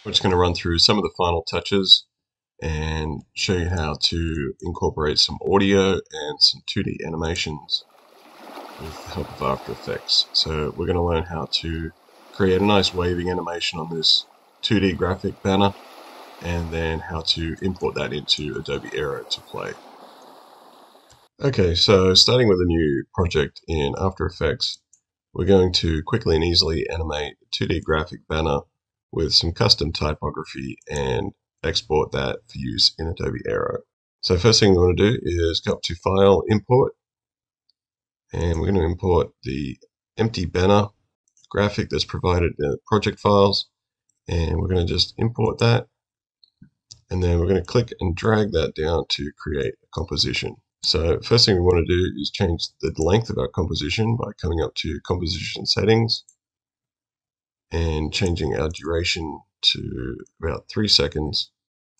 We're just going to run through some of the final touches and show you how to incorporate some audio and some 2D animations with the help of After Effects. So we're going to learn how to create a nice waving animation on this 2D graphic banner, and then how to import that into Adobe Aero to play. Okay, so starting with a new project in After Effects, we're going to quickly and easily animate a 2D graphic banner with some custom typography and export that for use in Adobe Aero. So first thing we want to do is go up to File, Import, and we're going to import the empty banner graphic that's provided in the project files, and we're going to just import that, and then we're going to click and drag that down to create a composition. So first thing we want to do is change the length of our composition by coming up to Composition Settings and changing our duration to about 3 seconds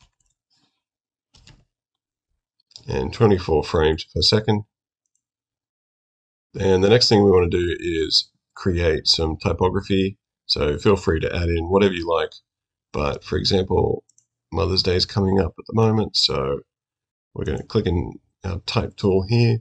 and 24 frames per second. And the next thing we want to do is create some typography. So feel free to add in whatever you like. But for example, Mother's Day is coming up at the moment, so we're going to click in our type tool here.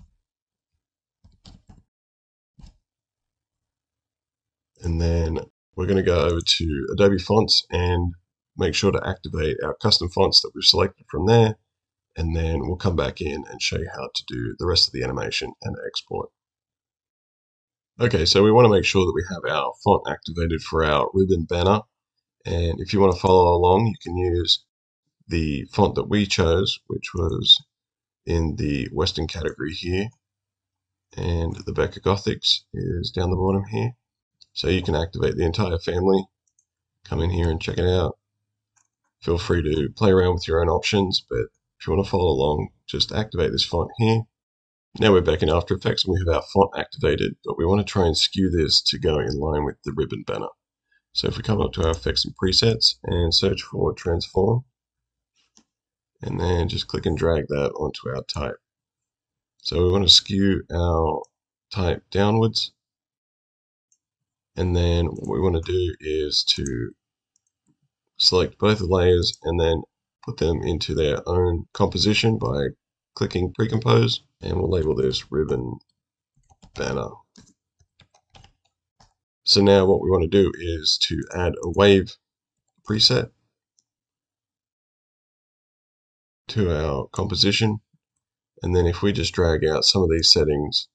And then we're going to go over to Adobe Fonts and make sure to activate our custom fonts that we've selected from there. And then we'll come back in and show you how to do the rest of the animation and export. Okay, so we want to make sure that we have our font activated for our ribbon banner. And if you want to follow along, you can use the font that we chose, which was in the Western category here. And the Becker Gothics is down the bottom here. So you can activate the entire family. Come in here and check it out. Feel free to play around with your own options, but if you want to follow along, just activate this font here. Now we're back in After Effects and we have our font activated, but we want to try and skew this to go in line with the ribbon banner. So if we come up to our effects and presets and search for transform, and then just click and drag that onto our type. So we want to skew our type downwards, and then what we want to do is to select both the layers and then put them into their own composition by clicking Pre-Compose, and we'll label this ribbon banner. So now what we want to do is to add a wave preset to our composition, and then if we just drag out some of these settings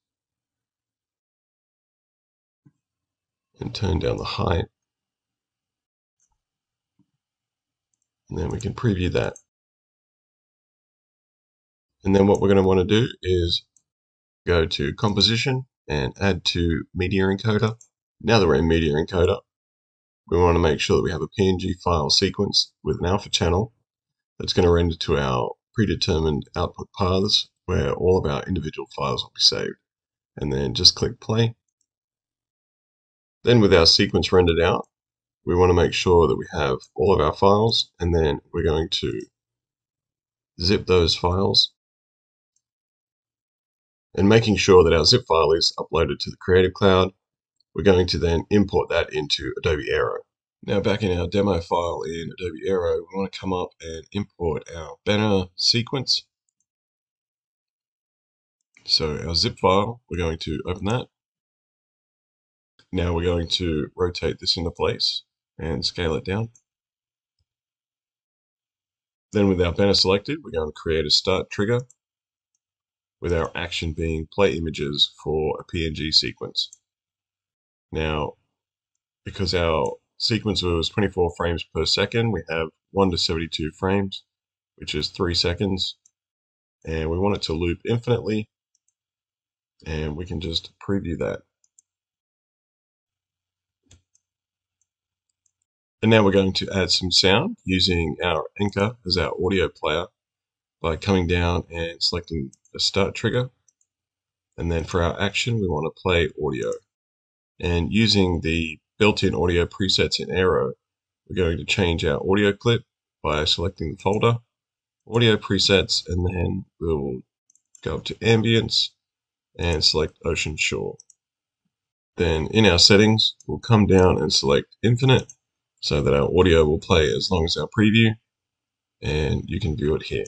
and turn down the height, and then we can preview that. And then what we're going to want to do is go to Composition and add to Media Encoder. Now that we're in Media Encoder, we want to make sure that we have a PNG file sequence with an alpha channel that's going to render to our predetermined output paths where all of our individual files will be saved. And then just click play. Then with our sequence rendered out, we want to make sure that we have all of our files, and then we're going to zip those files, and making sure that our zip file is uploaded to the Creative Cloud, we're going to then import that into Adobe Aero. Now back in our demo file in Adobe Aero, we want to come up and import our banner sequence. So our zip file, we're going to open that. Now we're going to rotate this into place and scale it down. Then with our banner selected, we're going to create a start trigger with our action being play images for a PNG sequence. Now, because our sequence was 24 frames per second, we have 1 to 72 frames, which is 3 seconds, and we want it to loop infinitely, and we can just preview that. And now we're going to add some sound using our anchor as our audio player by coming down and selecting a start trigger. And then for our action, we want to play audio. And using the built-in audio presets in Aero, we're going to change our audio clip by selecting the folder, audio presets, and then we'll go up to ambience and select ocean shore. Then in our settings, we'll come down and select infinite, so that our audio will play as long as our preview, and you can view it here.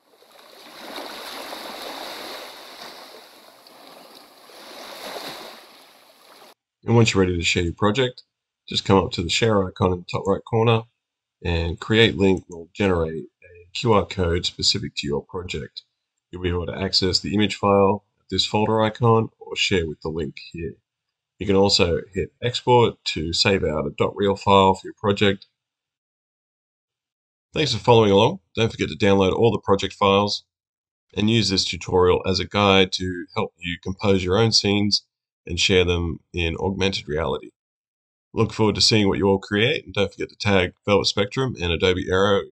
And once you're ready to share your project, just come up to the share icon in the top right corner, and Create Link will generate a QR code specific to your project. You'll be able to access the image file at this folder icon or share with the link here. You can also hit Export to save out a .real file for your project. Thanks for following along. Don't forget to download all the project files and use this tutorial as a guide to help you compose your own scenes and share them in augmented reality. Look forward to seeing what you all create, and don't forget to tag Velvet Spectrum and Adobe Aero